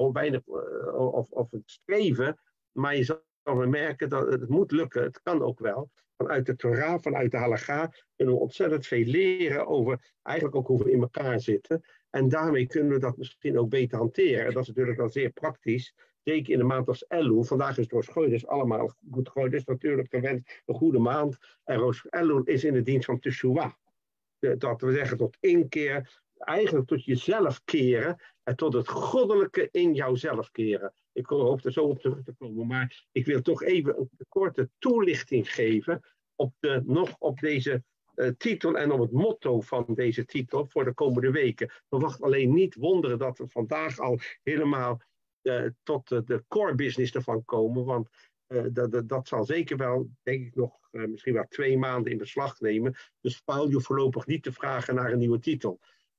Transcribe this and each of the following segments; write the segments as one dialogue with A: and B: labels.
A: weinig of het streven. Maar je zal wel merken dat het moet lukken. Het kan ook wel. Vanuit de Torah, vanuit de Halacha, kunnen we ontzettend veel leren over eigenlijk ook hoe we in elkaar zitten. En daarmee kunnen we dat misschien ook beter hanteren. En dat is natuurlijk wel zeer praktisch. Zeker in een maand als Elul. Vandaag is Rosh Chodesh allemaal goed. Chodesh natuurlijk gewend een goede maand. En Rosh Elul is in de dienst van Teshuvah. Dat we zeggen tot inkeer. Eigenlijk tot jezelf keren. En tot het goddelijke in jouzelf keren. Ik hoop er zo op terug te komen. Maar ik wil toch even een korte toelichting geven. Op deze titel en op het motto van deze titel voor de komende weken. Verwacht alleen niet wonderen dat we vandaag al helemaal tot de core business ervan komen. Want dat zal zeker wel, denk ik, nog misschien wel 2 maanden in beslag nemen. Dus Paul, je voorlopig niet te vragen naar een nieuwe titel.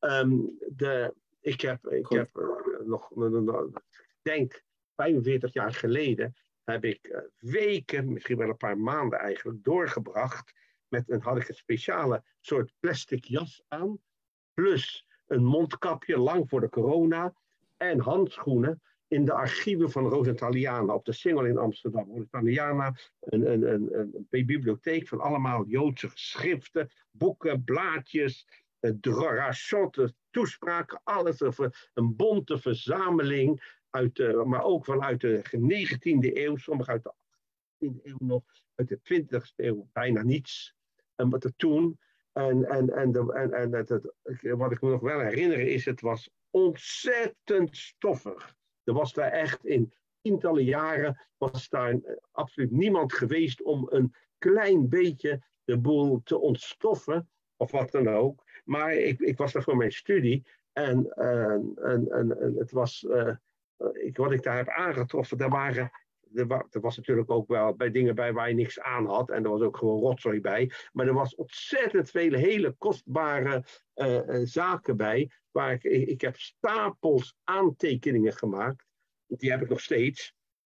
A: Ik denk 45 jaar geleden heb ik weken, misschien wel een paar maanden eigenlijk, doorgebracht. Had ik een speciale soort plastic jas aan. Plus een mondkapje, lang voor de corona. En handschoenen in de archieven van Rosentaliana op de Singel in Amsterdam. Rosentaliana, een bibliotheek van allemaal Joodse geschriften, boeken, blaadjes, drashotten, toespraken, alles. Een bonte verzameling, maar ook vanuit de 19e eeuw, sommige uit de 18e eeuw nog, uit de 20e eeuw bijna niets. En wat er toen, wat ik me nog wel herinner is, het was ontzettend stoffig. Er was daar echt in tientallen jaren, was daar absoluut niemand geweest om een klein beetje de boel te ontstoffen, of wat dan ook. Maar ik was daar voor mijn studie en het was, wat ik daar heb aangetroffen, er was natuurlijk ook wel bij dingen bij waar je niks aan had. En er was ook gewoon rotzooi bij. Maar er was ontzettend veel hele kostbare zaken bij. Waar ik heb stapels aantekeningen gemaakt. Die heb ik nog steeds.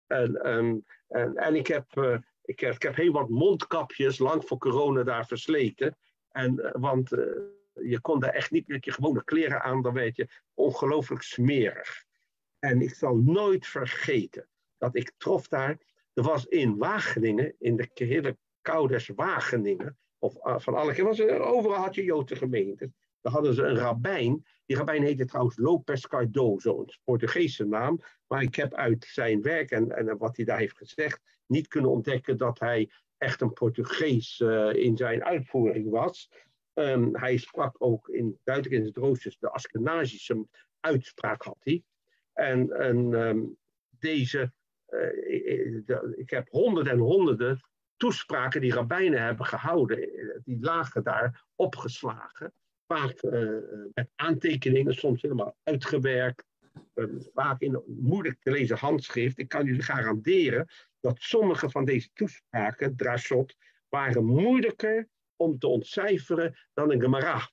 A: En ik heb heel wat mondkapjes lang voor corona daar versleten. Want je kon daar echt niet met je gewone kleren aan. Dan werd je ongelooflijk smerig. En ik zal nooit vergeten dat ik trof daar. Er was in Wageningen, in de hele Koudes Wageningen, of van alle keer, overal had je Joodse gemeentes. Daar hadden ze een rabbijn. Die rabbijn heette trouwens Lopes Cardoso, een Portugese naam. Maar ik heb uit zijn werk en wat hij daar heeft gezegd niet kunnen ontdekken dat hij echt een Portugees in zijn uitvoering was. Hij sprak ook duidelijk in het roosters de Askenazische uitspraak had hij. Ik heb honderden en honderden toespraken die rabbijnen hebben gehouden. Die lagen daar opgeslagen. Vaak met aantekeningen, soms helemaal uitgewerkt. Vaak in moeilijk te lezen handschrift. Ik kan jullie garanderen dat sommige van deze toespraken, drashot, waren moeilijker om te ontcijferen dan een Gemara.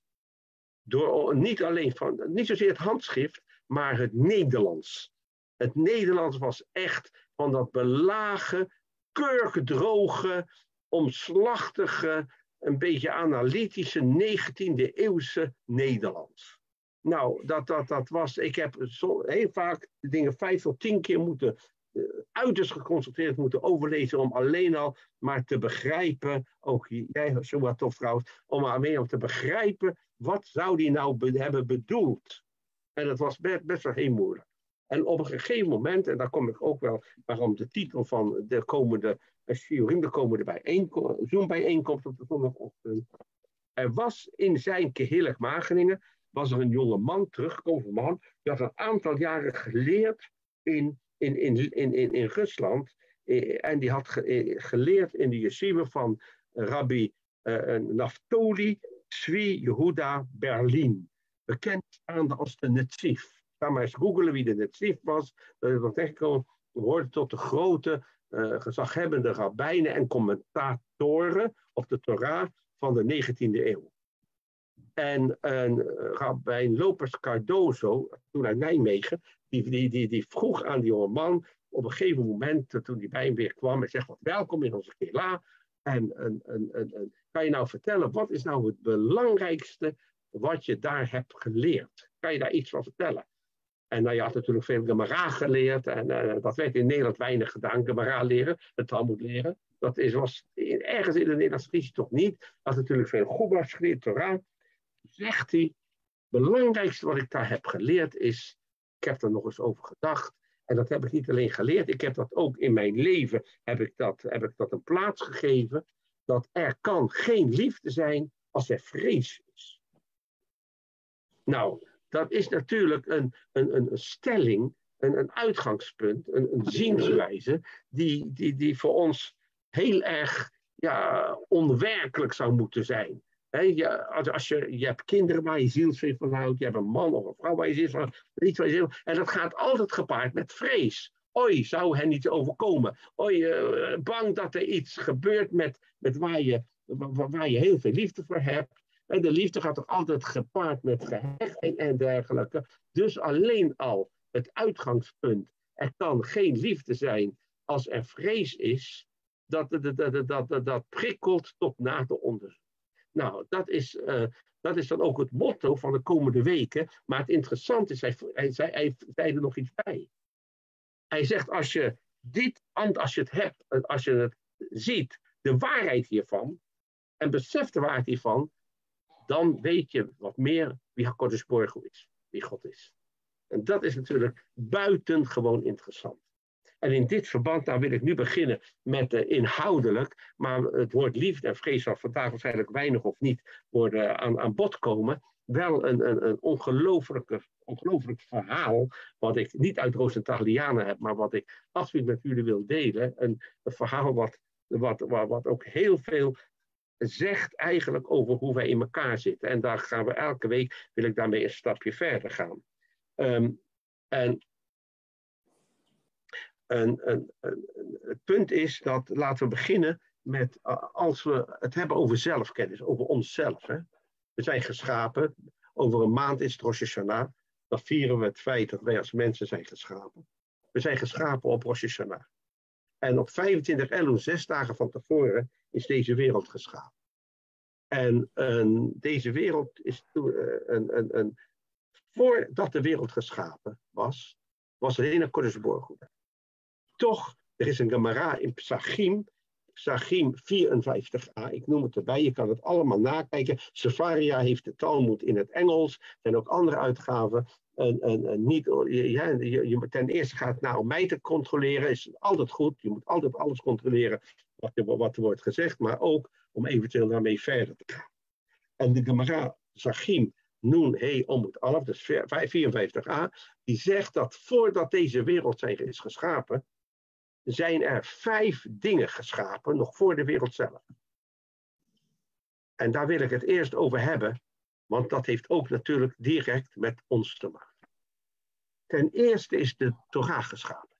A: Niet zozeer het handschrift, maar het Nederlands. Het Nederlands was echt van dat belagen, kurkdroge, omslachtige, een beetje analytische 19e eeuwse Nederlands. Nou, dat was, ik heb heel vaak de dingen 5 tot 10 keer uiterst geconcentreerd moeten overlezen om alleen al maar te begrijpen, ook jij zo wat tof trouwens, om alleen al te begrijpen, wat zou die nou hebben bedoeld? En dat was best wel heel moeilijk. En op een gegeven moment, en daar kom ik ook wel waarom de titel van de komende Zoom-bijeenkomst op de zondagochtend. Er was in zijn Kehillig Wageningen, was er een jonge man, teruggekomen man, die had een aantal jaren geleerd in Rusland. En die had geleerd in de yeshiva van Rabbi Naftoli Tzvi Yehuda Berlin. Bekend staande als de Netzif. Ga maar eens googelen wie de Netzif was. Dat is nog tegengekomen. Hoorde tot de grote gezaghebbende rabbijnen en commentatoren op de Torah van de 19e eeuw. En rabbijn Lopes Cardoso, toen uit Nijmegen, die vroeg aan die jonge man op een gegeven moment, toen hij bij hem weer kwam en zegt, welkom in onze kela. En kan je nou vertellen, wat is nou het belangrijkste wat je daar hebt geleerd? Kan je daar iets van vertellen? En je had natuurlijk veel Gemara geleerd. En dat werd in Nederland weinig gedaan. Gemara leren, het Talmud leren. Was ergens in de Nederlandse traditie toch niet. Hij had natuurlijk veel Chumash geleerd, Torah. Zegt hij, het belangrijkste wat ik daar heb geleerd is, ik heb er nog eens over gedacht. En dat heb ik niet alleen geleerd, ik heb dat ook in mijn leven, heb ik dat een plaats gegeven. Dat er kan geen liefde zijn als er vrees is. Nou, dat is natuurlijk een stelling, een uitgangspunt, een zienswijze, die voor ons heel erg onwerkelijk zou moeten zijn. Je hebt kinderen waar je zielsveel van houdt, je hebt een man of een vrouw waar je zielsveel van houdt, en dat gaat altijd gepaard met vrees. Oei, zou hen iets overkomen? Oei, bang dat er iets gebeurt met waar je heel veel liefde voor hebt. En de liefde gaat toch altijd gepaard met gehechtheid en dergelijke. Dus alleen al het uitgangspunt, er kan geen liefde zijn als er vrees is, dat prikkelt tot nader onderzoek. Nou, dat is dan ook het motto van de komende weken. Maar het interessante is, hij zei er nog iets bij. Hij zegt, als je het hebt, als je het ziet, de waarheid hiervan, en beseft de waarheid hiervan, dan weet je wat meer wie HaKadosh Baruch Hu is, wie God is. En dat is natuurlijk buitengewoon interessant. En in dit verband, nou wil ik nu beginnen met inhoudelijk, maar het woord liefde en vrees zal vandaag waarschijnlijk weinig of niet worden aan bod komen. Wel een ongelooflijk verhaal, wat ik niet uit Roosentaglianen heb, maar wat ik absoluut met jullie wil delen. Een verhaal wat ook heel veel zegt eigenlijk over hoe wij in elkaar zitten. En daar gaan we elke week, wil ik daarmee een stapje verder gaan. Het punt is dat, laten we beginnen met, als we het hebben over zelfkennis, over onszelf. Hè. We zijn geschapen, over een maand is het Rosh Hashanah, dan vieren we het feit dat wij als mensen zijn geschapen. We zijn geschapen op Rosh Hashanah. En op 25 Elul, 6 dagen van tevoren, is deze wereld geschapen. En deze wereld is voordat de wereld geschapen was er een HaKadosh Baruch Hu. Toch, er is een Gemara in Psachim 54a, ik noem het erbij, je kan het allemaal nakijken. Sefaria heeft de Talmud in het Engels, er zijn ook andere uitgaven. Ten eerste gaat het om mij te controleren, is altijd goed. Je moet altijd alles controleren wat er wordt gezegd, maar ook om eventueel daarmee verder te gaan. En de Gemara Zachim Nun He Omut Alaf, dus 54a, die zegt dat voordat deze wereld is geschapen, zijn er 5 dingen geschapen, nog voor de wereld zelf. En daar wil ik het eerst over hebben, want dat heeft ook natuurlijk direct met ons te maken. Ten eerste is de Torah geschapen.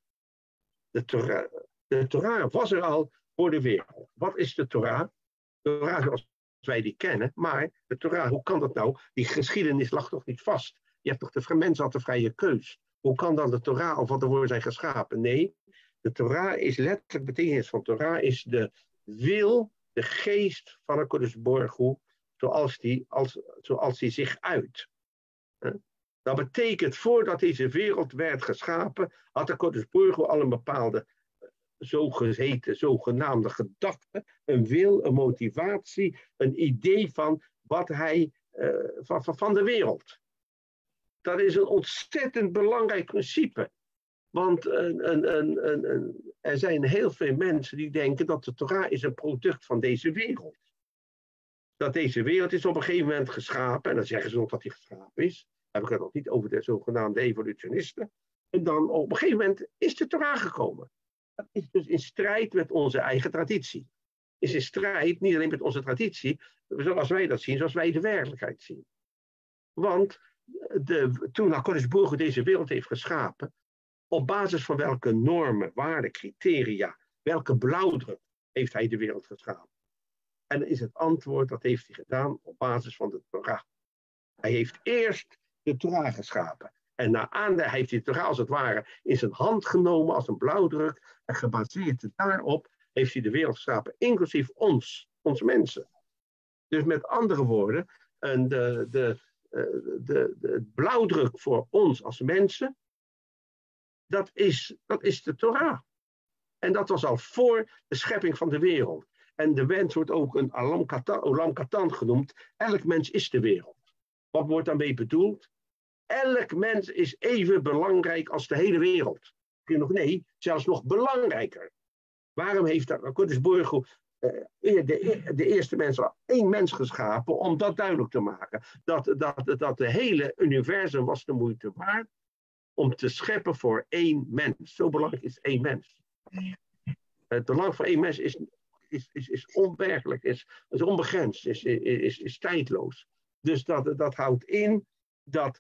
A: De Torah was er al voor de wereld. Wat is de Torah? De Torah zoals wij die kennen, maar de Torah, hoe kan dat nou? Die geschiedenis lag toch niet vast? Je hebt toch de mens had de vrije keus. Hoe kan dan de Torah al van tevoren zijn geschapen? Nee, de Torah is letterlijk, betekenis van Torah is de wil, de geest van HaKadosh Baruch Hu, zoals die zich uit. Dat betekent, voordat deze wereld werd geschapen, had HaKadosh Baruch Hu al een bepaalde zogenaamde gedachte, een wil, een motivatie, een idee van wat hij van de wereld. Dat is een ontzettend belangrijk principe. Want er zijn heel veel mensen die denken dat de Torah is een product van deze wereld. Dat deze wereld is op een gegeven moment geschapen, en dan zeggen ze nog dat die geschapen is. Dan heb ik het nog niet over de zogenaamde evolutionisten. En dan op een gegeven moment is de Torah gekomen. Dat is dus in strijd met onze eigen traditie. Is in strijd niet alleen met onze traditie, zoals wij dat zien, zoals wij de werkelijkheid zien. Want toen HaKadosh Baruch Hu deze wereld heeft geschapen, op basis van welke normen, waarden, criteria, welke blauwdruk heeft hij de wereld geschapen? En dan is het antwoord, dat heeft hij gedaan op basis van de Torah. Hij heeft eerst de Torah geschapen. En hij heeft die Torah als het ware in zijn hand genomen als een blauwdruk. En gebaseerd daarop heeft hij de wereld geschapen, inclusief ons mensen. Dus met andere woorden, de blauwdruk voor ons als mensen dat is de Torah. En dat was al voor de schepping van de wereld. En de mens wordt ook een olam katan genoemd. Elk mens is de wereld. Wat wordt daarmee bedoeld? Elk mens is even belangrijk als de hele wereld. Nee, zelfs nog belangrijker. Waarom heeft Kodesh Baruch Hu de eerste mens al 1 mens geschapen om dat duidelijk te maken? Dat de hele universum was de moeite waard om te scheppen voor 1 mens. Zo belangrijk is 1 mens. Het belang van 1 mens is onwerkelijk, is onbegrensd, is tijdloos. Dus dat houdt in dat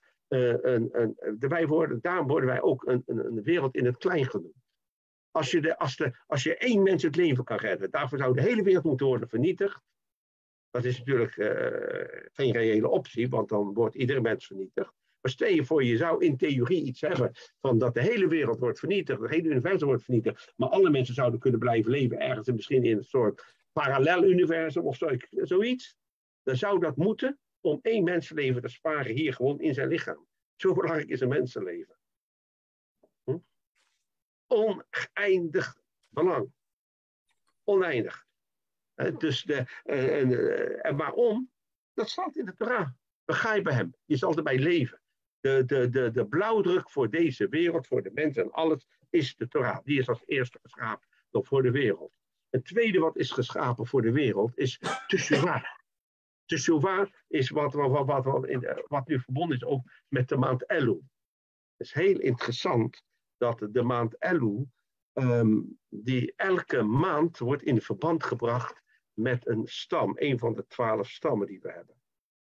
A: daarom worden wij ook een wereld in het klein genoemd. Als je 1 mens het leven kan redden, daarvoor zou de hele wereld moeten worden vernietigd. Dat is natuurlijk geen reële optie, want dan wordt iedere mens vernietigd. Maar stel je voor, je zou in theorie iets hebben van dat de hele wereld wordt vernietigd, het hele universum wordt vernietigd, maar alle mensen zouden kunnen blijven leven ergens en misschien in een soort parallel universum of zoiets. Dan zou dat moeten om 1 mensenleven te sparen hier gewoon in zijn lichaam. Zo belangrijk is een mensenleven. Oneindig belang. Oneindig. En waarom? Dat staat in de Torah. Begrijp bij hem. Je zal erbij leven. De blauwdruk voor deze wereld, voor de mensen en alles, is de Torah. Die is als eerste geschapen voor de wereld. Het tweede wat is geschapen voor de wereld is Teshuvah. Teshuvah is wat nu verbonden is ook met de maand Elul. Het is heel interessant dat de maand Elul, die elke maand wordt in verband gebracht met een stam, een van de 12 stammen die we hebben.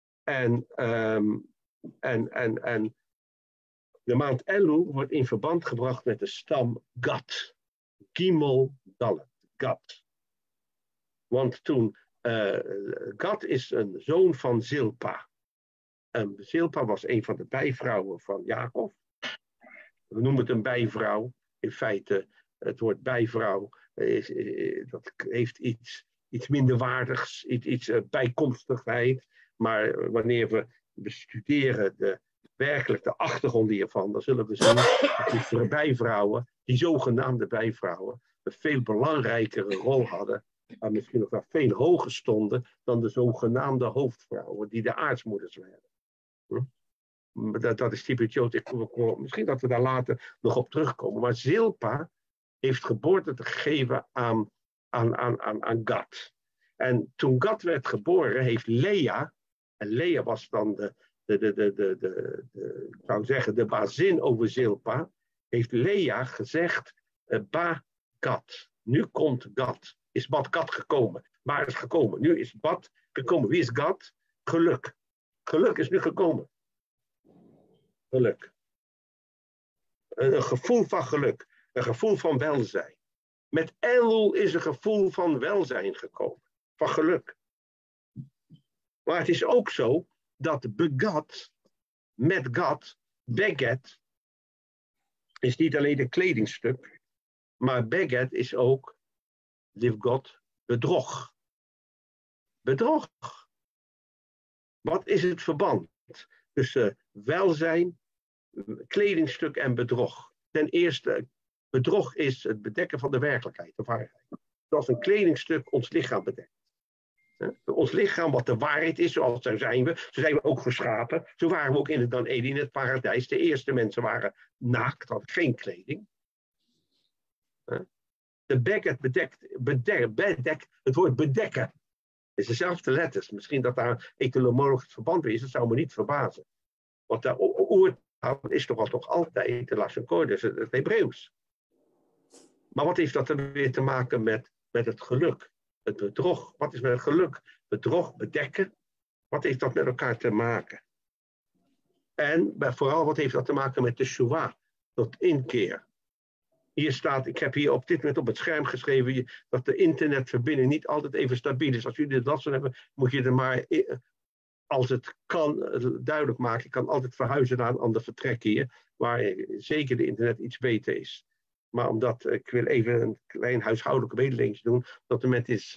A: En de maand Elul wordt in verband gebracht met de stam Gad. Gimel Dalet, Gad. Want toen, Gad is een zoon van Zilpa. Zilpa was een van de bijvrouwen van Jacob. We noemen het een bijvrouw. In feite, het woord bijvrouw, dat heeft iets minderwaardigs, iets bijkomstigheid. Maar wanneer we bestuderen de achtergrond hiervan, dan zullen we zien dat die bijvrouwen, die zogenaamde bijvrouwen, een veel belangrijkere rol hadden, en misschien nog wel veel hoger stonden dan de zogenaamde hoofdvrouwen, die de aartsmoeders werden. Dat is typisch. Misschien dat we daar later nog op terugkomen. Maar Zilpa heeft geboorte gegeven aan Gad. En toen Gad werd geboren, heeft Lea, en Lea was dan ik zou zeggen, de bazin over Zilpa, heeft Lea gezegd, Ba Gad, nu komt Gad. Is Bad Gad gekomen? Waar is gekomen? Nu is Bad gekomen. Wie is Gad? Geluk. Geluk is nu gekomen. Geluk. Een gevoel van geluk. Een gevoel van welzijn. Met Elul is een gevoel van welzijn gekomen. Van geluk. Maar het is ook zo dat begat, met Gad, beget, is niet alleen een kledingstuk, maar beget is ook, lief God, bedrog. Bedrog. Wat is het verband tussen welzijn, kledingstuk en bedrog? Ten eerste, bedrog is het bedekken van de werkelijkheid, de waarheid. Zoals een kledingstuk ons lichaam bedekt. Ons lichaam, wat de waarheid is, zoals zo zijn we ook geschapen. Zo waren we ook in het Dan Eden, in het paradijs. De eerste mensen waren naakt, hadden geen kleding. De beget bedekt, het woord bedekken. Het is dezelfde letters. Misschien dat daar etymologisch verband is, dat zou me niet verbazen. Want de oertaal is toch altijd de Lashon Kodesh, het Hebreeuws. Maar wat heeft dat er weer te maken met het geluk? Het bedrog. Wat is met het geluk? Bedrog, bedekken. Wat heeft dat met elkaar te maken? En vooral wat heeft dat te maken met de Teshuvah, tot inkeer. Hier staat, ik heb hier op dit moment op het scherm geschreven dat de internetverbinding niet altijd even stabiel is. Als jullie dit last van hebben, moet je er maar, als het kan, duidelijk maken. Je kan altijd verhuizen naar een ander vertrek hier, waar zeker de internet iets beter is. Maar omdat, ik wil even een klein huishoudelijke mededeling doen. Op dat moment is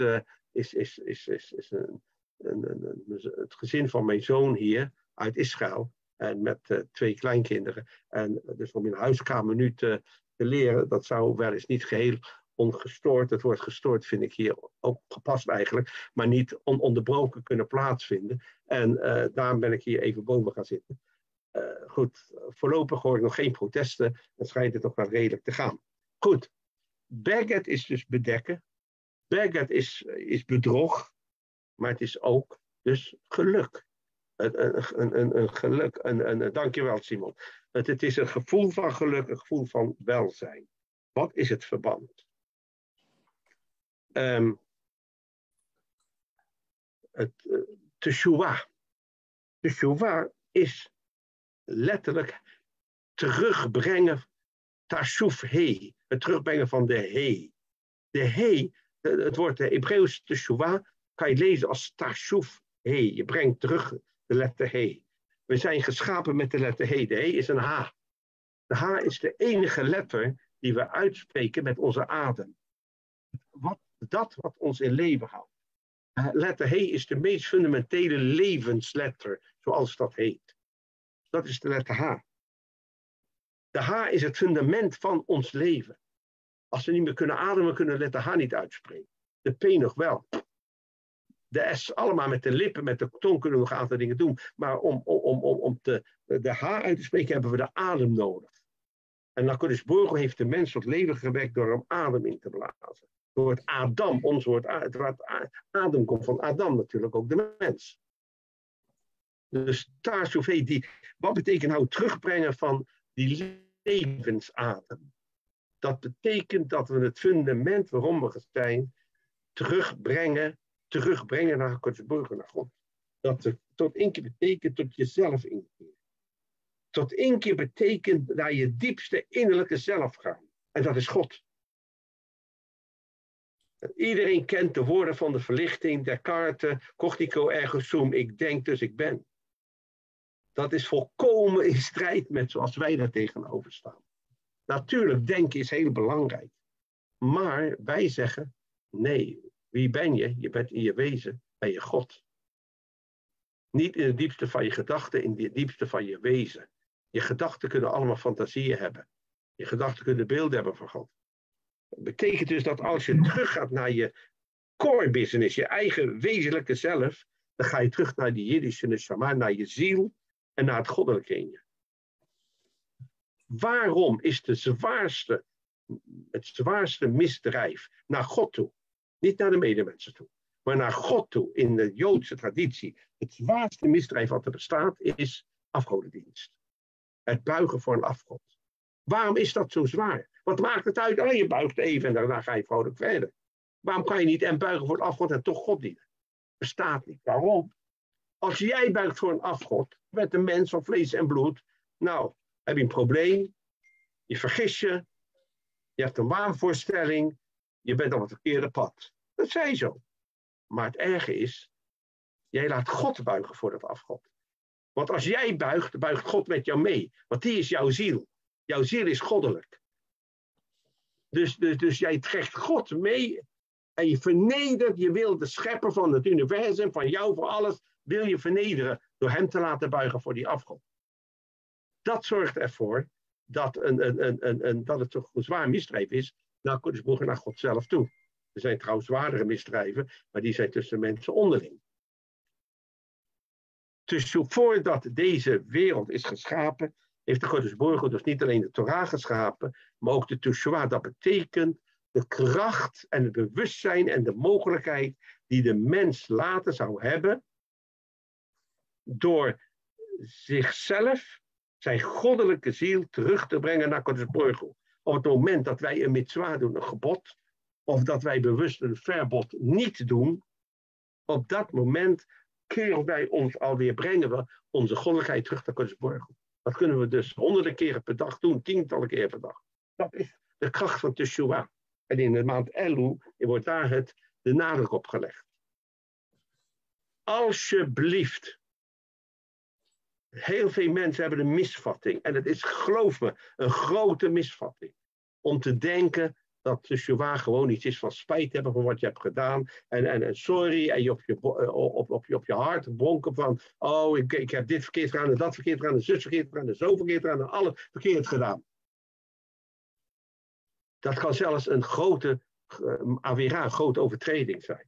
A: het gezin van mijn zoon hier uit Israël. En met 2 kleinkinderen. En dus om in huiskamer nu te leren, dat zou wel eens niet geheel ongestoord. Het woord gestoord vind ik hier ook gepast eigenlijk. Maar niet ononderbroken kunnen plaatsvinden. En daarom ben ik hier even boven gaan zitten. Goed, voorlopig hoor ik nog geen protesten. Het schijnt het nog wel redelijk te gaan. Goed, Beged is dus bedekken. Beged is bedrog. Maar het is ook dus geluk. Een geluk. Dankjewel, Simon. Het is een gevoel van geluk, een gevoel van welzijn. Wat is het verband? Teshuvah. Teshuvah is letterlijk terugbrengen, tashuv he, het terugbrengen van de he. De he, het woord Hebreeuws teshuvah, kan je lezen als tashuv he. Je brengt terug de letter he. We zijn geschapen met de letter he. De he is een h. De h is de enige letter die we uitspreken met onze adem. Wat ons in leven houdt. Letter he is de meest fundamentele levensletter, zoals dat heet. Dat is de letter H. De H is het fundament van ons leven. Als we niet meer kunnen ademen, kunnen we de letter H niet uitspreken. De P nog wel. De S allemaal met de lippen, met de tong kunnen we nog een aantal dingen doen. Maar om de H uit te spreken hebben we de adem nodig. En HaKadosh Baruch Hu heeft de mens tot leven gewekt door hem adem in te blazen. Door het Adam, ons woord adem komt van Adam natuurlijk, ook de mens. Dus Tashuv, wat betekent nou terugbrengen van die levensadem? Dat betekent dat we het fundament waarom we zijn, terugbrengen naar HaKadosh Baruch Hu, naar God. Dat het tot 1 keer betekent tot jezelf inkeren. Tot 1 keer betekent naar je diepste innerlijke zelf gaan. En dat is God. Iedereen kent de woorden van de verlichting, Descartes, cogito ergo sum, ik denk dus ik ben. Dat is volkomen in strijd met zoals wij daar tegenover staan. Natuurlijk, denken is heel belangrijk. Maar wij zeggen, nee, wie ben je? Je bent in je wezen, ben je God. Niet in het diepste van je gedachten, in het diepste van je wezen. Je gedachten kunnen allemaal fantasieën hebben. Je gedachten kunnen beelden hebben van God. Dat betekent dus dat als je teruggaat naar je core business, je eigen wezenlijke zelf, dan ga je terug naar die Jiddische neshama, naar je ziel en naar het goddelijke in je. Waarom is het zwaarste misdrijf naar God toe? Niet naar de medemensen toe, maar naar God toe. In de Joodse traditie, het zwaarste misdrijf wat er bestaat is afgodendienst. Het buigen voor een afgod. Waarom is dat zo zwaar? Wat maakt het uit? Oh, je buigt even en daarna ga je vrolijk verder. Waarom kan je niet en buigen voor het afgod en toch God dienen? Bestaat niet. Waarom? Als jij buigt voor een afgod, met een mens van vlees en bloed, nou, heb je een probleem, je vergis je, je hebt een waanvoorstelling, je bent op het verkeerde pad. Dat zei zo. Maar het erge is, jij laat God buigen voor dat afgod. Want als jij buigt, buigt God met jou mee. Want die is jouw ziel. Jouw ziel is goddelijk. Dus jij trekt God mee en je vernedert, je wil de schepper van het universum, van jou, voor alles, wil je vernederen door hem te laten buigen voor die afgod. Dat zorgt ervoor dat het toch een zwaar misdrijf is naar God zelf toe. Er zijn trouwens zwaardere misdrijven, maar die zijn tussen mensen onderling. Dus voordat deze wereld is geschapen, heeft de HaKadosh Baruch Hu dus niet alleen de Torah geschapen, maar ook de Teshuvah. Dat betekent de kracht en het bewustzijn en de mogelijkheid die de mens later zou hebben door zichzelf, zijn goddelijke ziel, terug te brengen naar HaKadosh Baruch Hu. Op het moment dat wij een mitzwa doen, een gebod, of dat wij bewust een verbod niet doen, op dat moment keren wij ons alweer, brengen we onze goddelijkheid terug naar HaKadosh Baruch Hu. Dat kunnen we dus honderden keren per dag doen, tientallen keren per dag. Dat is de kracht van Teshuvah. En in de maand Elul wordt daar de nadruk op gelegd. Alsjeblieft. Heel veel mensen hebben een misvatting. En het is, geloof me, een grote misvatting. Om te denken dat Teshuvah gewoon iets is van spijt hebben van wat je hebt gedaan. En sorry, en je op je hart bonken van, oh, ik heb dit verkeerd gedaan, en dat verkeerd gedaan, en zus verkeerd gedaan, en zo verkeerd gedaan, en alles verkeerd gedaan. Dat kan zelfs een grote avera, een grote overtreding zijn.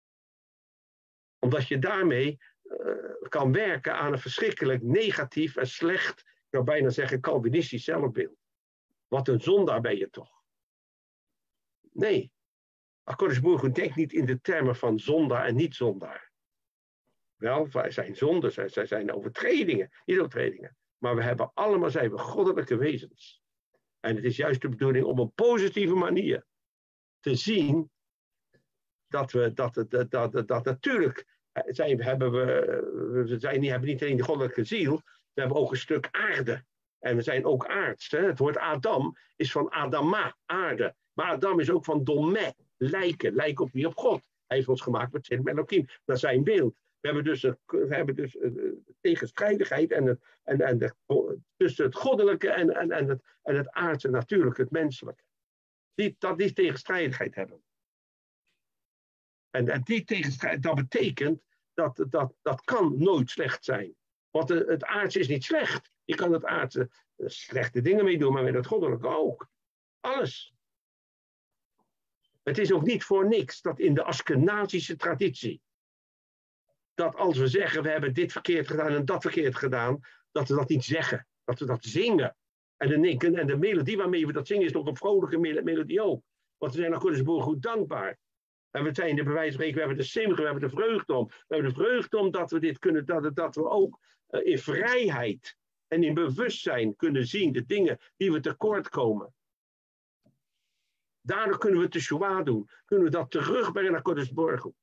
A: Omdat je daarmee kan werken aan een verschrikkelijk negatief en slecht, ik zou bijna zeggen, Calvinistisch zelfbeeld. Wat een zondaar ben je toch? Nee. HaKadosh Baruch Hu denkt niet in de termen van zondaar en niet-zondaar. Wel, wij zijn zonden, zij zijn overtredingen, niet overtredingen. Maar we hebben allemaal, zijn we goddelijke wezens. En het is juist de bedoeling om op een positieve manier te zien dat we, dat natuurlijk, we hebben niet alleen de goddelijke ziel, we hebben ook een stuk aarde. En we zijn ook aards. Hè? Het woord Adam is van Adama, aarde. Maar Adam is ook van Domé, lijken op wie? Op God. Hij heeft ons gemaakt met Tselem Elohim, naar zijn beeld. We hebben dus tegenstrijdigheid tussen het goddelijke en het aardse, natuurlijk, het menselijke. Die tegenstrijdigheid hebben. En die tegenstrijdigheid, dat betekent dat kan nooit slecht zijn. Want het aardse is niet slecht. Je kan het aardse slechte dingen mee doen, maar met het goddelijke ook. Alles. Het is ook niet voor niks dat in de Askenazische traditie, dat als we zeggen, we hebben dit verkeerd gedaan en dat verkeerd gedaan, dat we dat niet zeggen. Dat we dat zingen. En de melodie waarmee we dat zingen is nog een vrolijke melodie ook. Want we zijn HaKadosh Baruch Hu dankbaar. En we zijn de bewijs van spreken, we hebben de simcha, we hebben de vreugde om. We hebben de vreugde om dat we dit kunnen, dat we ook in vrijheid en in bewustzijn kunnen zien de dingen die we tekort komen. Daardoor kunnen we Teshuvah doen. Kunnen we dat terugbrengen naar HaKadosh Baruch Hu.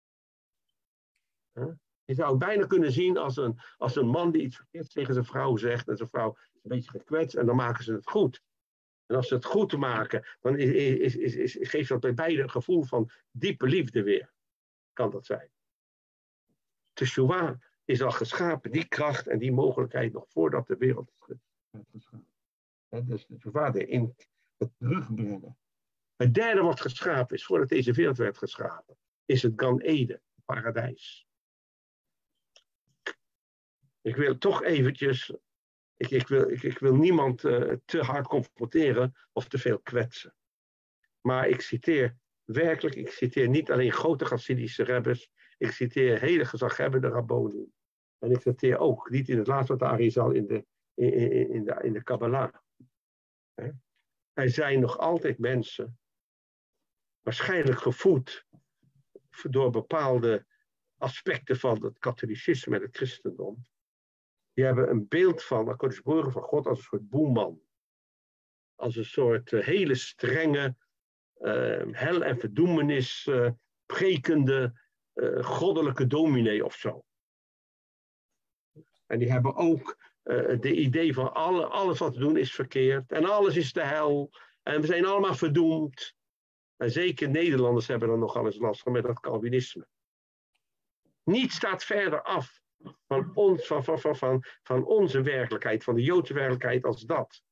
A: Je zou het bijna kunnen zien als een man die iets verkeerds tegen zijn vrouw zegt. En zijn vrouw is een beetje gekwetst en dan maken ze het goed. En als ze het goed maken, dan geeft dat bij beide een gevoel van diepe liefde weer. Kan dat zijn. Teshuvah is al geschapen, die kracht en die mogelijkheid nog voordat de wereld is geschapen. Dus Teshuvah in het terugbrengen. Het derde wat geschapen is, voordat deze wereld werd geschapen, is het Gan Eden, het paradijs. Ik wil toch eventjes, ik wil niemand te hard confronteren of te veel kwetsen. Maar ik citeer niet alleen grote Chassidische rebbes, ik citeer hele gezaghebbende rabbonim. En ik citeer ook, niet in het laatste wat Arizal in de Kabbalah. Er zijn nog altijd mensen, waarschijnlijk gevoed door bepaalde aspecten van het katholicisme en het christendom. Die hebben een beeld van HaKadosh Baruch Hu, van God als een soort boeman. Als een soort hele strenge, hel- en verdoemenis prekende, goddelijke dominee of zo. En die hebben ook de idee van alles wat we doen is verkeerd. En alles is de hel. En we zijn allemaal verdoemd. En zeker Nederlanders hebben er nogal eens last van met dat Calvinisme. Niets staat verder af van onze werkelijkheid, van de Joodse werkelijkheid als dat.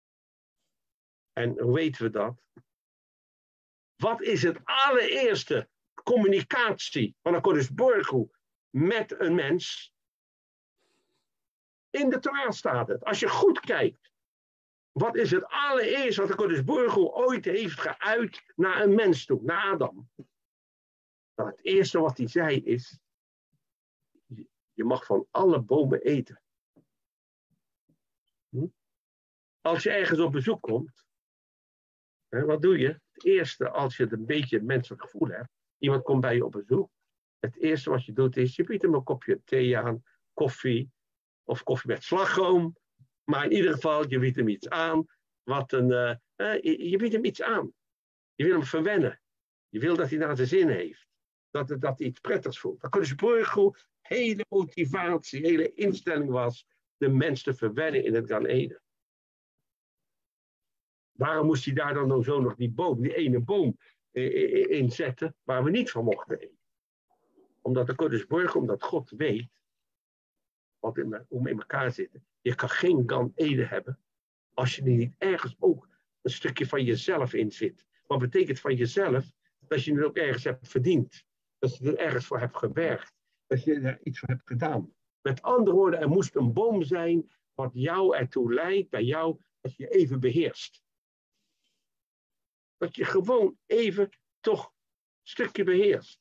A: En hoe weten we dat? Wat is het allereerste communicatie van HaKadosh Baruch Hu met een mens? In de Torah staat het. Als je goed kijkt, wat is het allereerste wat HaKadosh Baruch Hu ooit heeft geuit naar een mens toe, naar Adam? Nou, het eerste wat hij zei is, je mag van alle bomen eten. Als je ergens op bezoek komt, wat doe je? Het eerste, als je een beetje een menselijk gevoel hebt, iemand komt bij je op bezoek, het eerste wat je doet is, je biedt hem een kopje thee aan, koffie, of koffie met slagroom, maar in ieder geval, je biedt hem iets aan, je biedt hem iets aan. Je wil hem verwennen. Je wil dat hij naar zijn zin heeft. Dat hij iets prettigs voelt. Dat HaKadosh Baruch Hu hele motivatie, hele instelling was de mens te verwennen in het Gan Eden. Waarom moest hij daar dan zo nog die ene boom in zetten waar we niet van mochten eten? Omdat de HaKadosh Baruch Hu, omdat God weet hoe we in elkaar zitten. Je kan geen Gan Eden hebben als je er niet ergens ook een stukje van jezelf in zit. Wat betekent van jezelf? Dat je het ook ergens hebt verdiend. Dat je er ergens voor hebt gewerkt. Dat je er iets voor hebt gedaan. Met andere woorden, er moest een boom zijn wat jou ertoe leidt, bij jou, dat je even beheerst. Dat je gewoon even toch een stukje beheerst.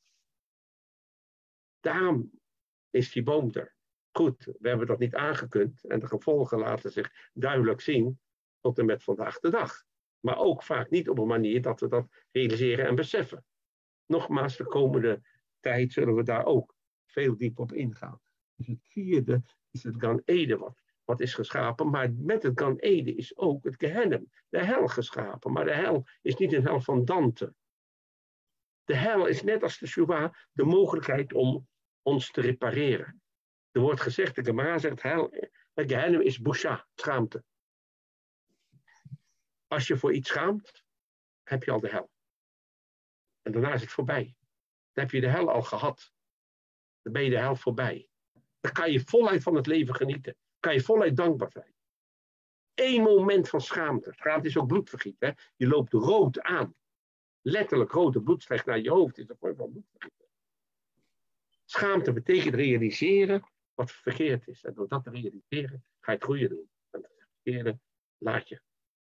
A: Daarom is die boom er. Goed, we hebben dat niet aangekund en de gevolgen laten zich duidelijk zien tot en met vandaag de dag. Maar ook vaak niet op een manier dat we dat realiseren en beseffen. Nogmaals, de komende tijd zullen we daar ook veel dieper op ingaan. Dus het vierde is het Gan Eden wat is geschapen. Maar met het Gan Eden is ook het Gehennem, de hel geschapen. Maar de hel is niet een hel van Dante. De hel is net als de Shuvah de mogelijkheid om ons te repareren. Er wordt gezegd, de Gemara zegt, het Gehennem is busha, schaamte. Als je voor iets schaamt, heb je al de hel. En daarna is het voorbij. Dan heb je de hel al gehad. Dan ben je de hel voorbij. Dan kan je voluit van het leven genieten. Dan kan je voluit dankbaar zijn. Eén moment van schaamte. Schaamte is ook bloedvergiet. Hè? Je loopt rood aan. Letterlijk rode bloed stijgt naar je hoofd. Is een vorm van bloedvergiet. Schaamte betekent realiseren wat verkeerd is. En door dat te realiseren ga je het goede doen. En het verkeerde laat je.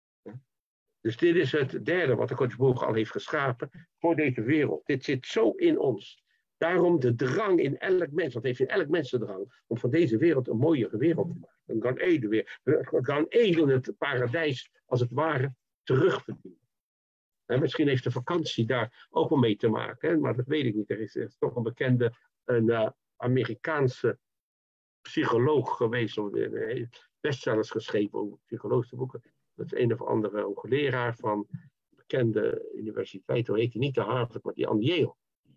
A: Dus dit is het derde wat de Kodesh al heeft geschapen voor deze wereld. Dit zit zo in ons. Daarom de drang in elk mens, wat heeft in elk mens de drang, om van deze wereld een mooiere wereld te maken. Een Gan Eden weer. Gan Eden, het paradijs, als het ware, terugverdienen. En misschien heeft de vakantie daar ook wel mee te maken, hè? Maar dat weet ik niet. Er is toch een bekende Amerikaanse psycholoog geweest, bestsellers geschreven over psychologische boeken. Dat is een of andere hoogleraar van een bekende universiteit, hoe heet hij, niet de Harvard, maar die aan Yale.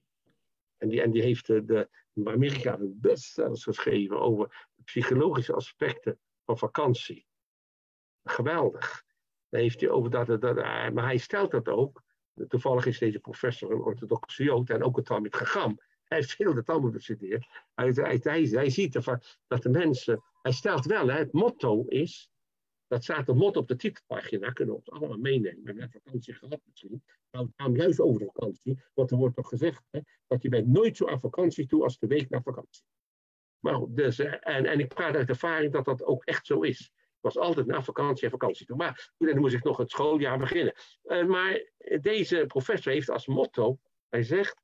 A: En die heeft in Amerika bestsellers geschreven over de psychologische aspecten van vakantie. Geweldig. Daar heeft hij over maar hij stelt dat ook. Toevallig is deze professor een orthodoxe Jood en ook een Talmid Chacham. Hij heeft veel de Talmud bestudeerd. Hij ziet dat de mensen. Hij stelt wel, het motto is. Dat staat een motto op de titelpagina. Kunnen we het allemaal meenemen. We hebben net vakantie gehad misschien. Nou, het gaat juist over de vakantie. Want er wordt toch gezegd dat je bent nooit zo aan vakantie toe als de week na vakantie. Maar goed, dus, en ik praat uit ervaring dat dat ook echt zo is. Ik was altijd na vakantie en vakantie toe. Maar dan moest ik nog het schooljaar beginnen. Maar deze professor heeft als motto. Hij zegt.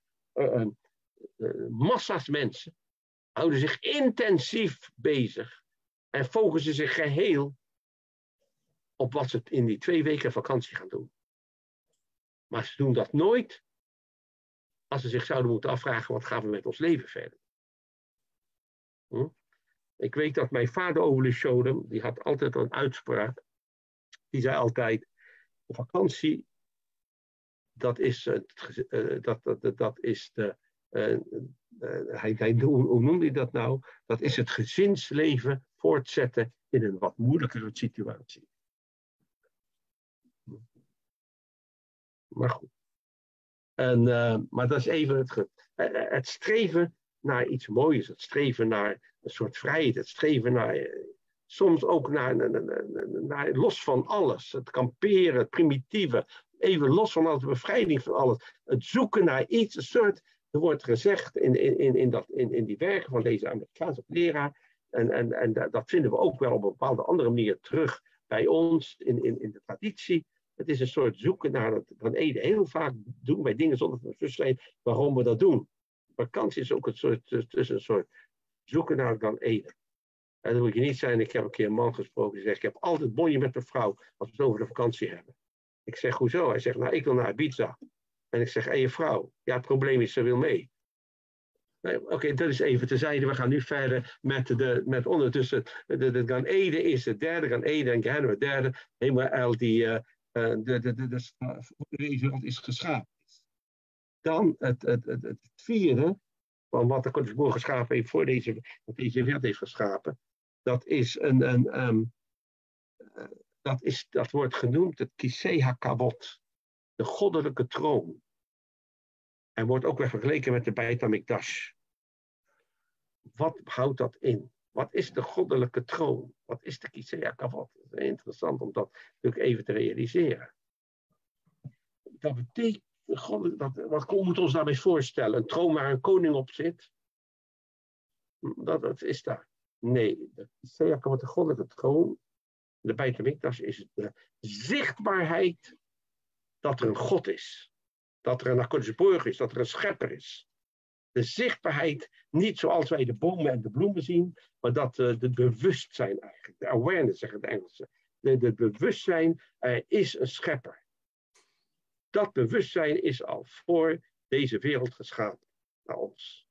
A: Massa's mensen houden zich intensief bezig. En focussen zich geheel op wat ze in die 2 weken vakantie gaan doen. Maar ze doen dat nooit als ze zich zouden moeten afvragen, wat gaan we met ons leven verder? Ik weet dat mijn vader Ovelius Shodem, die had altijd een uitspraak. Die zei altijd, de vakantie, dat is de... hoe noemde hij dat nou? Dat is het gezinsleven voortzetten in een wat moeilijkere situatie. Maar goed. Maar dat is even het streven naar iets moois. Het streven naar een soort vrijheid. Het streven naar soms ook naar los van alles. Het kamperen, het primitieve. Even los van alles, de bevrijding van alles. Het zoeken naar iets, een soort. Er wordt gezegd in die werken van deze Amerikaanse leraar. En dat vinden we ook wel op een bepaalde andere manier terug bij ons in de traditie. Het is een soort zoeken naar het Gan Eden. Heel vaak doen wij dingen zonder bewust zijn waarom we dat doen. Vakantie is ook een soort zoeken naar het Gan Eden. En dan moet je niet zijn, ik heb een keer een man gesproken die zegt, ik heb altijd bonje met mijn vrouw als we het over de vakantie hebben. Ik zeg, hoezo? Hij zegt, nou, ik wil naar Ibiza. En ik zeg, en je vrouw? Ja, het probleem is, ze wil mee. Oké, dat is even terzijde. We gaan nu verder met ondertussen. De Gan Eden is het derde, Gan Eden en Gehennem het derde. Helemaal die deze wereld is geschapen. Dan het vierde, van wat de Kodesh geschapen heeft voor deze wereld heeft geschapen. Dat wordt genoemd het Kisei HaKavod. De goddelijke troon. En wordt ook weer vergeleken met de Beit HaMikdash. Wat houdt dat in? Wat is de goddelijke troon? Wat is de Kisei HaKavod? Het is interessant om dat natuurlijk even te realiseren. dat betekent, wat moet ons daarbij voorstellen? Een troon waar een koning op zit? Dat is daar. Nee, de Seach wordt de goddelijke troon. De Beit HaMikdash is de zichtbaarheid dat er een God is. Dat er een HaKadosh Baruch is, dat er een schepper is. De zichtbaarheid, niet zoals wij de bomen en de bloemen zien, maar dat het bewustzijn eigenlijk, de awareness zeggen de Engelsen. De bewustzijn, er is een schepper. Dat bewustzijn is al voor deze wereld geschapen naar ons.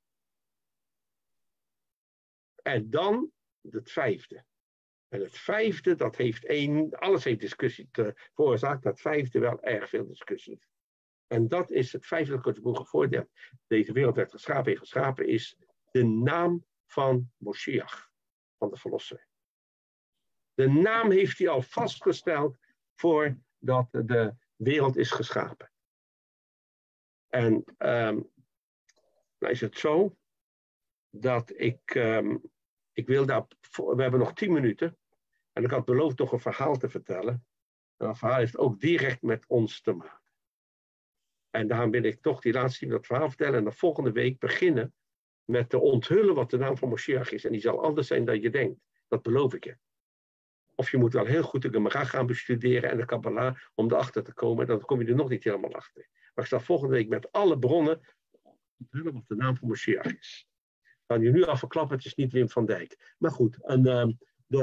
A: En dan het vijfde. En het vijfde, dat heeft alles heeft discussie veroorzaakt, dat vijfde wel erg veel discussie. En dat is het vijfde dat het boek voordat deze wereld werd geschapen is de naam van Moshiach, van de Verlosser. De naam heeft hij al vastgesteld voordat de wereld is geschapen. En nou is het zo dat ik wil daar, we hebben nog 10 minuten en ik had beloofd nog een verhaal te vertellen. En dat verhaal heeft ook direct met ons te maken. En daarom wil ik toch die laatste dat verhaal vertellen en de volgende week beginnen met te onthullen wat de naam van Moshiach is. En die zal anders zijn dan je denkt. Dat beloof ik je. Of je moet wel heel goed de Gemara gaan bestuderen en de Kabbalah om erachter te komen. Dan kom je er nog niet helemaal achter. Maar ik zal volgende week met alle bronnen onthullen wat de naam van Moshiach is. Ik kan je nu al verklappen, het is niet Wim van Dijk. Maar goed, en,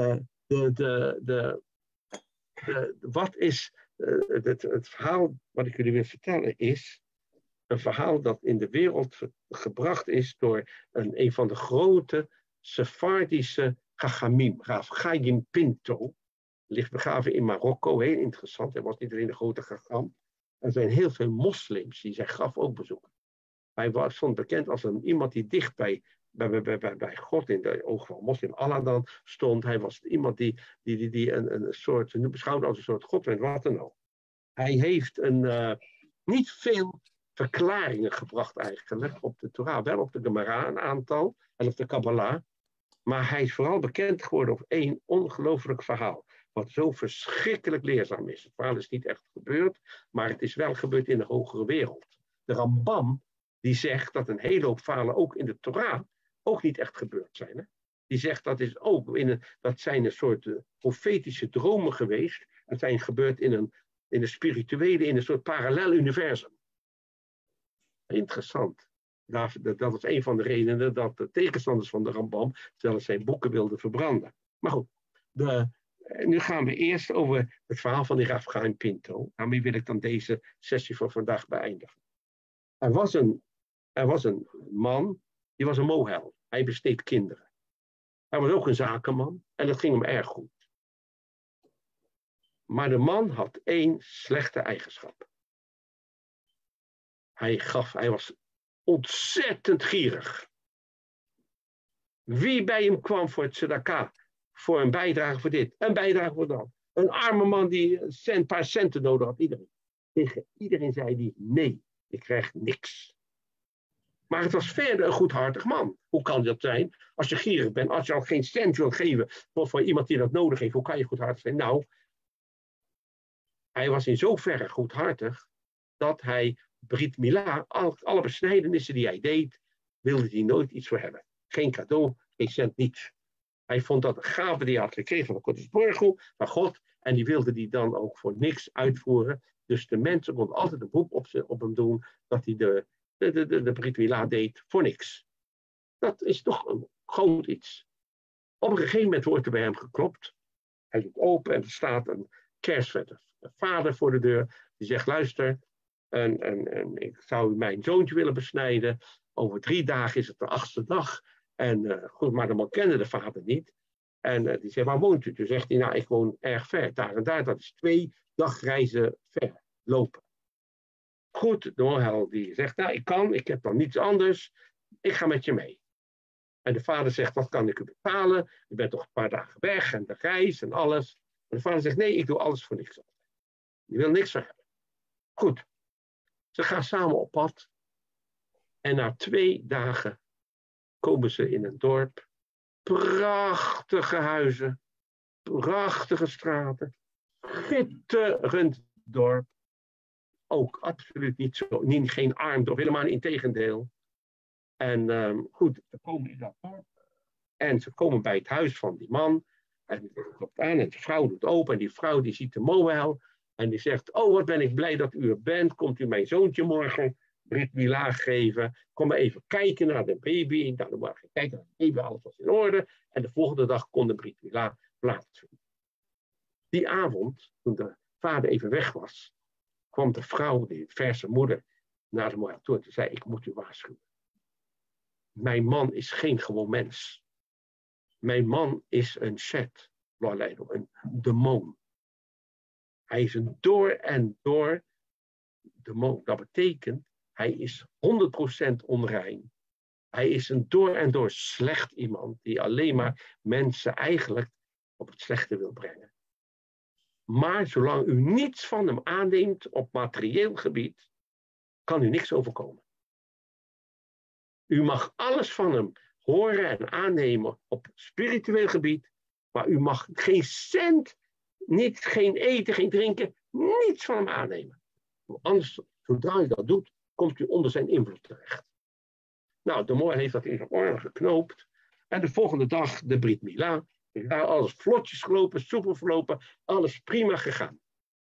A: wat is het verhaal wat ik jullie wil vertellen is een verhaal dat in de wereld gebracht is door een van de grote Sephardische Chachamim, Rav Chaim Pinto, ligt begraven in Marokko, heel interessant. Hij was niet alleen de grote Chacham. Er zijn heel veel moslims die zijn graf ook bezoeken. Hij stond bekend als iemand die dicht bij God in de ogen van moslim Allah dan stond. Hij was iemand die een soort, nu beschouwd als een soort God werd, wat dan ook. Hij heeft niet veel verklaringen gebracht eigenlijk op de Torah, wel op de Gemara een aantal en op de Kabbalah. Maar hij is vooral bekend geworden op één ongelooflijk verhaal. Wat zo verschrikkelijk leerzaam is. Het verhaal is niet echt gebeurd, maar het is wel gebeurd in de hogere wereld. De Rambam die zegt dat een hele hoop verhalen ook in de Torah ook niet echt gebeurd zijn. Hè? Die zegt dat is ook dat zijn een soort profetische dromen geweest. Het zijn gebeurd in een spirituele, in een soort parallel universum. Interessant. Dat was een van de redenen dat de tegenstanders van de Rambam zelfs zijn boeken wilden verbranden. Maar goed, nu gaan we eerst over het verhaal van die Rav Chaim Pinto. Daarmee wil ik dan deze sessie voor vandaag beëindigen. Er was een man, die was een mohel. Hij besteed kinderen. Hij was ook een zakenman en dat ging hem erg goed. Maar de man had één slechte eigenschap. Hij was ontzettend gierig. Wie bij hem kwam voor het tzedaka, voor een bijdrage voor dit, een bijdrage voor dat. Een arme man die een paar centen nodig had. Tegen iedereen zei hij, nee, ik krijg niks. Maar het was verder een goedhartig man. Hoe kan dat zijn? Als je gierig bent, als je al geen cent wil geven voor iemand die dat nodig heeft, hoe kan je goedhartig zijn? Nou, hij was in zoverre goedhartig dat hij Brit Mila, alle besnijdenissen die hij deed, wilde hij nooit iets voor hebben. Geen cadeau, geen cent, niets. Hij vond dat een gave die hij had gekregen van de HaKadosh Baruch Hu, van God, en die wilde hij dan ook voor niks uitvoeren. Dus de mensen konden altijd een beroep op hem doen dat hij de Brit Mila deed voor niks. Dat is toch een groot iets. Op een gegeven moment wordt er bij hem geklopt. Hij doet open en er staat een kerstvette vader voor de deur. Die zegt, luister, en ik zou mijn zoontje willen besnijden. Over 3 dagen is het de 8e dag. En goed, maar de man kende de vader niet. En die zei, waar woont u? Toen zegt hij, nou, ik woon erg ver. Daar en daar, dat is 2 dagreizen ver lopen. Goed, de mohel die zegt, nou, ik heb dan niets anders. Ik ga met je mee. En de vader zegt, wat kan ik u betalen? U bent toch een paar dagen weg en de reis en alles. En de vader zegt, nee, ik doe alles voor niks. Je wil niks van hebben. Goed. Ze gaan samen op pad. En na 2 dagen komen ze in een dorp. Prachtige huizen. Prachtige straten. Schitterend dorp. ook absoluut niet zo, geen arm, of helemaal in tegendeel. En goed, ze komen in dat dorp. En ze komen bij het huis van die man. En die klopt aan en de vrouw doet open. En die vrouw die ziet de Moël. En die zegt, oh wat ben ik blij dat u er bent. Komt u mijn zoontje morgen Brit Mila geven. Kom maar even kijken naar de baby. Nou, dan mag je kijken naar de baby, alles was in orde. En de volgende dag kon de Brit Mila plaatsvinden. Die avond, toen de vader even weg was, kwam de vrouw, die verse moeder, naar de Moël toe. En zei, ik moet u waarschuwen. Mijn man is geen gewoon mens. Mijn man is een Shet, een demon. Hij is een door en door demon. Dat betekent, hij is 100% onrein. Hij is een door en door slecht iemand, die alleen maar mensen eigenlijk op het slechte wil brengen. Maar zolang u niets van hem aanneemt op materieel gebied, kan u niks overkomen. U mag alles van hem horen en aannemen op spiritueel gebied, maar u mag geen cent, geen eten, geen drinken, niets van hem aannemen. Anders, zodra u dat doet, komt u onder zijn invloed terecht. Nou, de Moël heeft dat in zijn oren geknoopt. En de volgende dag de Brit Mila. Alles vlotjes gelopen, soepel verlopen, alles prima gegaan.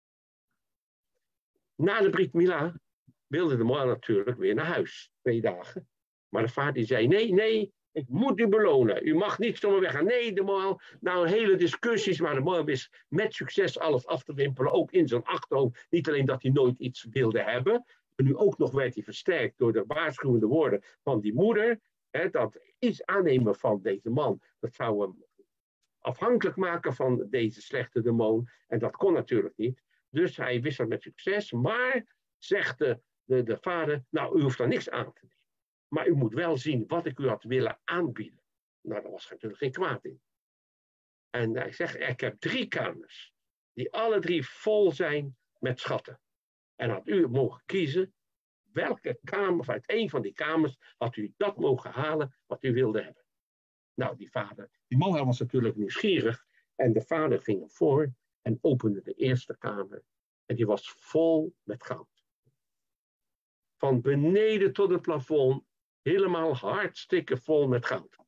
A: Na de Brit Mila wilde de Moël natuurlijk weer naar huis, 2 dagen. Maar de vader zei, nee, ik moet u belonen. U mag niet zomaar weggaan. Nee, de Moël, nou hele discussies, maar de Moël wist met succes alles af te wimpelen, ook in zijn achterhoofd. Niet alleen dat hij nooit iets wilde hebben, maar nu ook nog werd hij versterkt door de waarschuwende woorden van die moeder. Dat iets aannemen van deze man, dat zou hem afhankelijk maken van deze slechte demon. En dat kon natuurlijk niet. Dus hij wist dat met succes, maar zegt de vader, nou u hoeft er niks aan te nemen. Maar u moet wel zien wat ik u had willen aanbieden. Nou, daar was natuurlijk geen kwaad in. En hij zegt, ik heb 3 kamers. Die alle 3 vol zijn met schatten. En had u mogen kiezen, welke kamer, of uit een van die kamers, had u dat mogen halen wat u wilde hebben. Nou, die man was natuurlijk nieuwsgierig. En de vader ging ervoor en opende de eerste kamer. En die was vol met goud. Van beneden tot het plafond. Helemaal hartstikke vol met goud.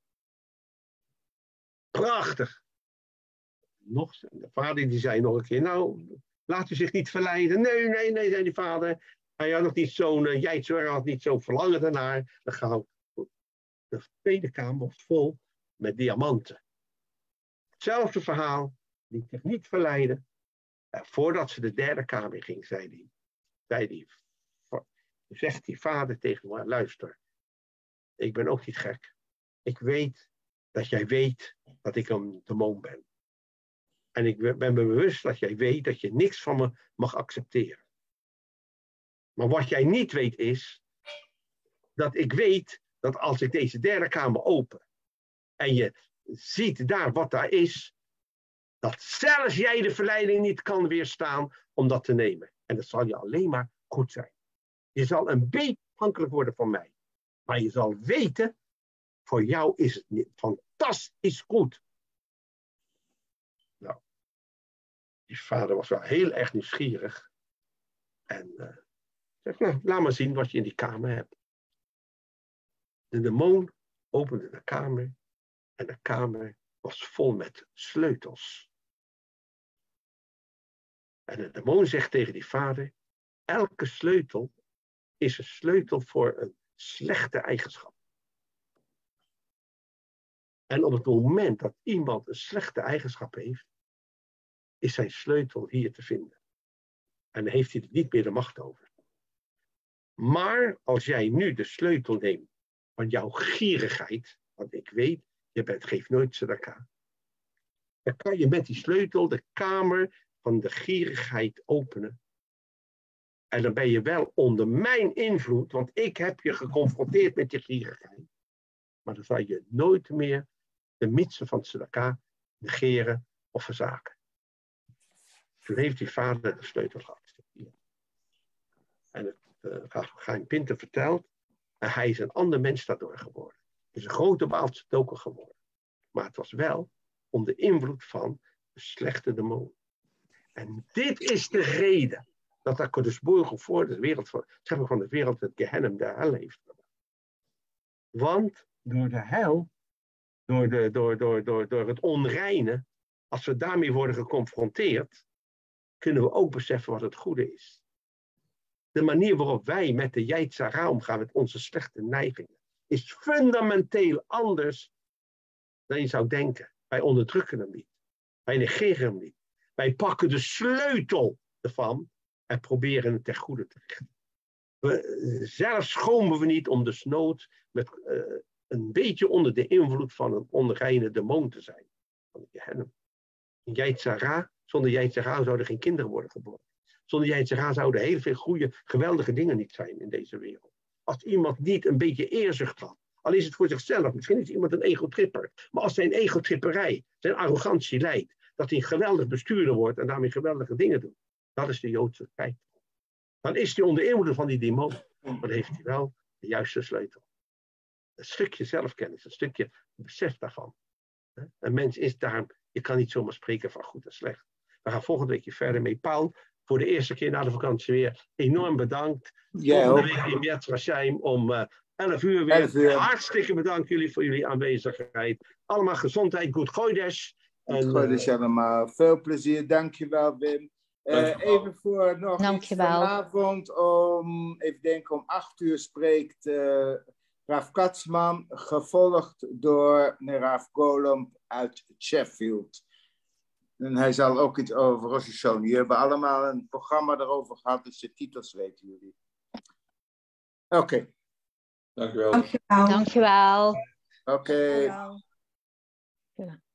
A: Prachtig. De vader die zei nog een keer, nou, laat u zich niet verleiden. Nee, zei die vader. Hij had nog niet zo'n, hij had niet zo'n verlangen daarnaar. De goud. De tweede kamer was vol met diamanten. Hetzelfde verhaal. Liet zich niet verleiden. Voordat ze de derde kamer in ging, zegt die vader tegen me, luister. Ik ben ook niet gek. Ik weet dat jij weet dat ik een demon ben. En ik ben me bewust dat jij weet dat je niks van me mag accepteren. Maar wat jij niet weet is, dat ik weet dat als ik deze derde kamer open en je ziet daar wat daar is, dat zelfs jij de verleiding niet kan weerstaan om dat te nemen. En dat zal je alleen maar goed zijn. Je zal een beetje afhankelijk worden van mij. Maar je zal weten, voor jou is het niet fantastisch goed. Nou, die vader was wel heel erg nieuwsgierig. En zegt, nou, laat maar zien wat je in die kamer hebt. De demon opende de kamer. En de kamer was vol met sleutels. En de demon zegt tegen die vader, elke sleutel is een sleutel voor een slechte eigenschap. En op het moment dat iemand een slechte eigenschap heeft, is zijn sleutel hier te vinden. En dan heeft hij er niet meer de macht over. Maar als jij nu de sleutel neemt van jouw gierigheid, want ik weet, geeft nooit tzedaka, dan kan je met die sleutel de kamer van de gierigheid openen. En dan ben je wel onder mijn invloed, want ik heb je geconfronteerd met je gierigheid. Maar dan zal je nooit meer de mitsen van tzedaka negeren of verzaken. Toen heeft die vader de sleutel gehad. En het Chaim Pinter vertelt, en hij is een ander mens daardoor geworden. Hij is een grote Baaltse doker geworden. Maar het was wel onder invloed van de slechte demon. En dit is de reden Dat Kadosh Baruch Hu voor de wereld schepping van de wereld het Gehennem, de hel heeft gedaan. Want door de hel, door het onreine, als we daarmee worden geconfronteerd, kunnen we ook beseffen wat het goede is. De manier waarop wij met de Yetzer Hara omgaan, met onze slechte neigingen, is fundamenteel anders dan je zou denken. Wij onderdrukken hem niet. Wij negeren hem niet. Wij pakken de sleutel ervan en proberen het ten goede te richten. Zelf schomen we niet om desnoods met een beetje onder de invloed van een onreine demon te zijn. Van de Gehennem. Yetzer Hara, zonder Yetzer Hara zouden geen kinderen worden geboren. Zonder Yetzer Hara zouden heel veel goede, geweldige dingen niet zijn in deze wereld. Als iemand niet een beetje eerzucht had, al is het voor zichzelf, misschien is iemand een egotripper, maar als zijn egotripperij, zijn arrogantie leidt, dat hij een geweldig bestuurder wordt en daarmee geweldige dingen doet, dat is de Joodse tijd. Dan is hij onder invloed van die demon, maar dan heeft hij wel de juiste sleutel. Een stukje zelfkennis, een stukje besef daarvan. Een mens is daarom, je kan niet zomaar spreken van goed en slecht. We gaan volgende week verder mee. Paul, voor de eerste keer na de vakantie weer, enorm bedankt. Volgende week in Yad Vashem om 11 uur weer.
B: 11 uur.
A: Hartstikke bedankt jullie voor jullie aanwezigheid. Allemaal gezondheid, goed Goeiedag.
B: Goeiedag allemaal. Veel plezier, dankjewel Wim. Even voor nog
C: Dankjewel.
B: iets vanavond even denken om 8 uur spreekt Rav Katzman, gevolgd door Rav Golomb uit Sheffield. En hij zal ook iets over Rosh Hashanah. Jullie hebben allemaal een programma erover gehad, dus de titels weten jullie. Oké.
D: Dankjewel.
C: Dankjewel.
B: Oké.
C: Ja.